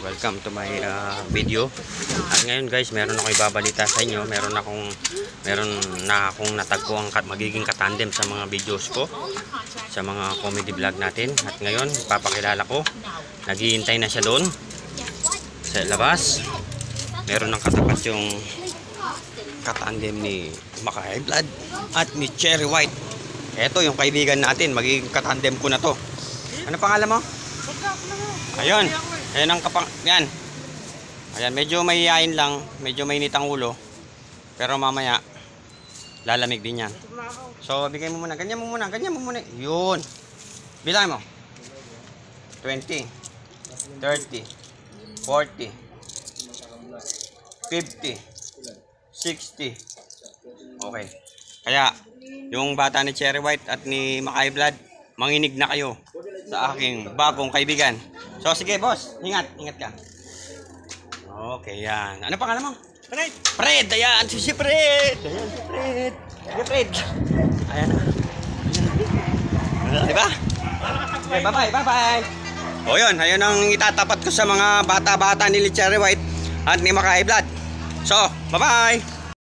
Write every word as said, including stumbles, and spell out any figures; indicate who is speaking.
Speaker 1: welcome to my uh, video. At ngayon guys, meron akong ibabalita sa inyo. Meron akong meron na akong natagpo ang magiging katandem sa mga videos ko, sa mga comedy vlog natin. At ngayon, papakilala ko. Naghihintay na siya doon sa labas. Meron ng katapat yung katandem ni Makay Vlad at ni Cherry White. Ito yung kaibigan natin, magiging katandem ko na to. Ano pangalan mo? Ayun, ayun ang kapang, yan. Ayan, medyo mahihayin lang, medyo mainit ang ulo. Pero mamaya, lalamig din yan. So, bigay mo muna, ganyan mo muna, ganyan mo muna. Yun. Bilang mo. twenty, thirty, forty, fifty, sixty. Okay. Kaya, yung bata ni Cherry White at ni Makay Vlad, manginig na kayo sa aking bagong kaibigan. So, sige, boss. Ingat. Ingat ka. Okay, yan. Ano pangalan mo? Fred. Fred. Ayan. Si si Fred. Ayan, si Fred. Si Fred. Ayan. Ayan. Diba? Okay, bye-bye. Bye-bye. O, yun. Ayun ang itatapat ko sa mga bata-bata ni Cherry White at ni Makay Vlad. So, bye-bye.